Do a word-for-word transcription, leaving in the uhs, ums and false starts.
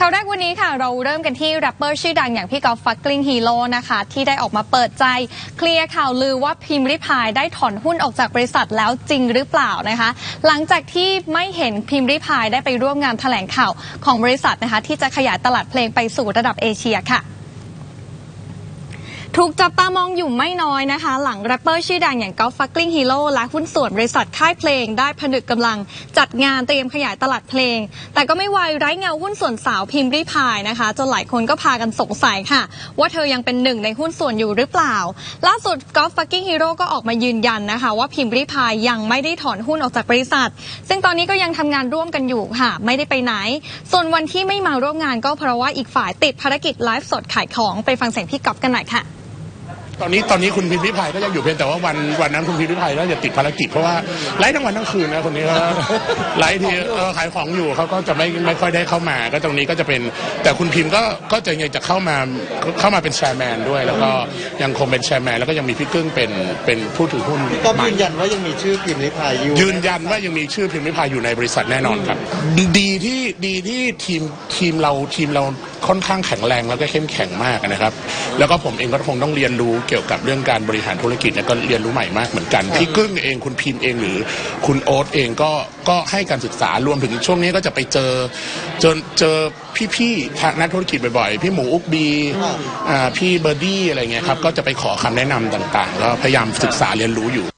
ข่าวแรกวันนี้ค่ะเราเริ่มกันที่แรปเปอร์ชื่อดังอย่างพี่กอล์ฟฟักกลิ้งฮีโร่นะคะที่ได้ออกมาเปิดใจเคลียร์ข่าวลือว่าพิมพ์ริพายได้ถอนหุ้นออกจากบริษัทแล้วจริงหรือเปล่านะคะหลังจากที่ไม่เห็นพิมพ์ริพายได้ไปร่วมงานแถลงข่าวของบริษัทนะคะที่จะขยายตลาดเพลงไปสู่ระดับเอเชียค่ะถูกจับตามองอยู่ไม่น้อยนะคะหลังแรปเปอร์ชื่อดังอย่างกอล์ฟฟักกลิ้งฮีโร่และหุ้นส่วนบริษัทค่ายเพลงได้ผนึกกำลังจัดงานเตรียมขยายตลาดเพลงแต่ก็ไม่ไวไร้เงาหุ้นส่วนสาวพิมพ์ริพายนะคะจนหลายคนก็พากันสงสัยค่ะว่าเธอยังเป็นหนึ่งในหุ้นส่วนอยู่หรือเปล่าล่าสุดกอล์ฟฟักกลิ้งฮีโร่ก็ออกมายืนยันนะคะว่าพิมพ์ริพายยังไม่ได้ถอนหุ้นออกจากบริษัทซึ่งตอนนี้ก็ยังทำงานร่วมกันอยู่ค่ะไม่ได้ไปไหนส่วนวันที่ไม่มาร่วมงานก็เพราะว่าอีกฝ่ายติดภารกิจไลฟ์สดขายของไปฟังเสียงพี่กอล์ฟกันหน่อยค่ะตอนนี้ตอนนี้คุณพิมพ์ริพายก็ยังอยู่เพียงแต่ว่าวันวันนั้นคุณพิมพ์ริพายน่าจะติดภารกิจเพราะว่าไลฟ์ทั้งวันทั้งคืนนะคนนี้ก็ไลฟ์ที่ขายของอยู่เขาก็จะไม่ไม่ค่อยได้เข้ามาก็ตรงนี้ก็จะเป็นแต่คุณพิมพ์ก็ก็จะยังจะเข้ามาเข้ามาเป็นแชร์แมนด้วยแล้วก็ยังคงเป็นแชร์แมนแล้วก็ยังมีพี่กึ้งเป็นเป็นผู้ถือหุ้นก็ยืนยันว่ายังมีชื่อพิมพ์ริพายอยู่ยืนยันว่ายังมีชื่อพิมพ์ริพายอยู่ในบริษัทแน่นอนครับดีที่ดีที่ทีมทีมเราทีมเราค่อนข้างแข็งแรงแล้วก็เข้มแข็งมากนะครับแล้วก็ผมเองก็คงต้องเรียนรู้เกี่ยวกับเรื่องการบริหารธุรกิจเนี่ยก็เรียนรู้ใหม่มากเหมือนกันพี่กึ้งเองคุณพิมพ์เองหรือคุณโอ๊ตเองก็ก็ให้การศึกษารวมถึงช่วงนี้ก็จะไปเจอเจอเจอพี่ๆทางนักธุรกิจบ่อยๆพี่หมูอุ๊กบีอ่าพี่เบอร์ดี้อะไรเงี้ยครับก็จะไปขอคำแนะนำต่างๆก็พยายามศึกษาเรียนรู้อยู่